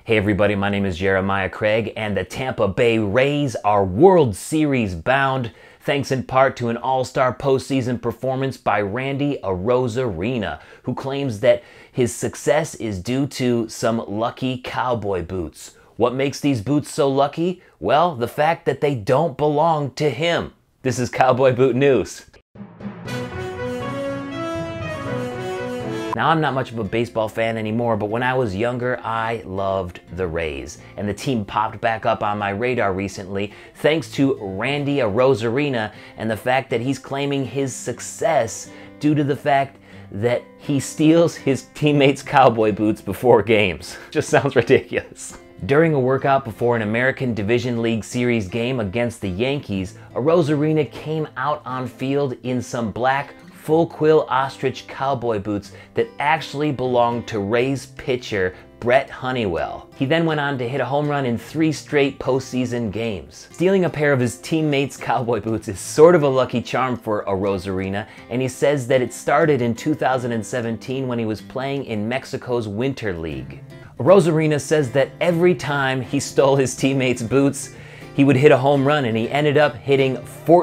Hey everybody, my name is Jeremiah Craig, and the Tampa Bay Rays are World Series bound, thanks in part to an all-star postseason performance by Randy Arozarena, who claims that his success is due to some lucky cowboy boots. What makes these boots so lucky? Well, the fact that they don't belong to him. This is Cowboy Boot News. Now, I'm not much of a baseball fan anymore, but when I was younger, I loved the Rays. And the team popped back up on my radar recently thanks to Randy Arozarena and the fact that he's claiming his success due to the fact that he steals his teammates' cowboy boots before games. Just sounds ridiculous. During a workout before an American Division League Series game against the Yankees, Arozarena came out on field in some black full quill ostrich cowboy boots that actually belonged to Rays pitcher Brett Honeywell. He then went on to hit a home run in 3 straight postseason games. Stealing a pair of his teammates' cowboy boots is sort of a lucky charm for Arozarena, and he says that it started in 2017 when he was playing in Mexico's Winter League. Arozarena says that every time he stole his teammates' boots, he would hit a home run, and he ended up hitting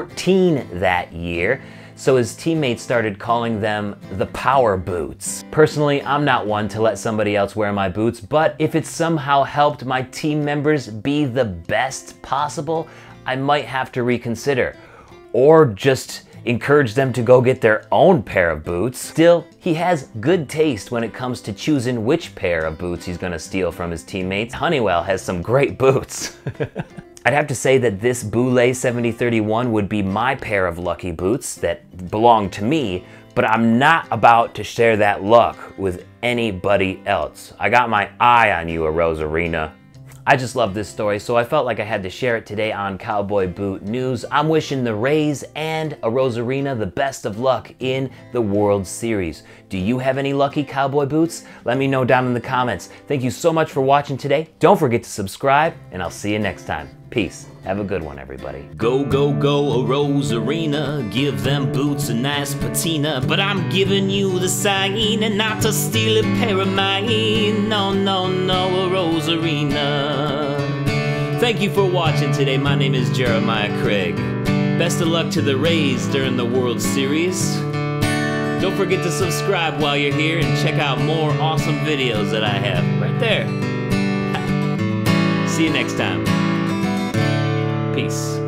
14 that year. So his teammates started calling them the Power Boots. Personally, I'm not one to let somebody else wear my boots, but if it somehow helped my team members be the best possible, I might have to reconsider. Or just encourage them to go get their own pair of boots. Still, he has good taste when it comes to choosing which pair of boots he's gonna steal from his teammates. Honeywell has some great boots. I'd have to say that this Boulay 7031 would be my pair of lucky boots that belong to me, but I'm not about to share that luck with anybody else. I got my eye on you, Arozarena. I just love this story, so I felt like I had to share it today on Cowboy Boot News. I'm wishing the Rays and Arozarena the best of luck in the World Series. Do you have any lucky cowboy boots? Let me know down in the comments. Thank you so much for watching today. Don't forget to subscribe, and I'll see you next time. Peace. Have a good one, everybody. Go, go, go, Arozarena. Give them boots a nice patina. But I'm giving you the sign and not to steal a pair of mine. No, no, no, Arozarena. Thank you for watching today. My name is Jeremiah Craig. Best of luck to the Rays during the World Series. Don't forget to subscribe while you're here and check out more awesome videos that I have right there. See you next time. Peace.